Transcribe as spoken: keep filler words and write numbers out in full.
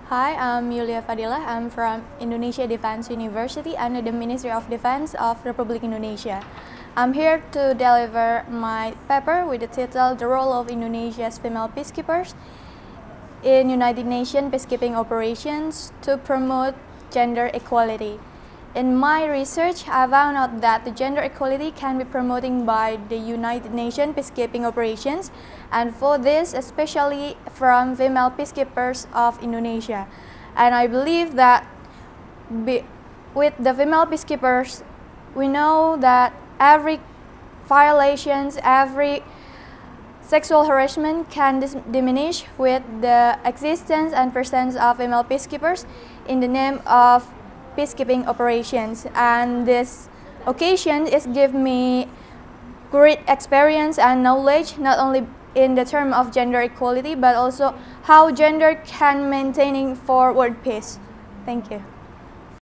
Hi, I'm Yulia Fadillah. I'm from Indonesia Defense University under the Ministry of Defense of Republic Indonesia. I'm here to deliver my paper with the title The Role of Indonesia's Female Peacekeepers in United Nations Peacekeeping Operations to Promote Gender Equality. In my research, I found out that the gender equality can be promoted by the United Nations peacekeeping operations, and for this, especially from female peacekeepers of Indonesia. And I believe that be, with the female peacekeepers, we know that every violations, every sexual harassment can diminish with the existence and presence of female peacekeepers in the name of peacekeeping operations. And this occasion is give me great experience and knowledge, not only in the term of gender equality, but also how gender can maintaining for world peace. Thank you.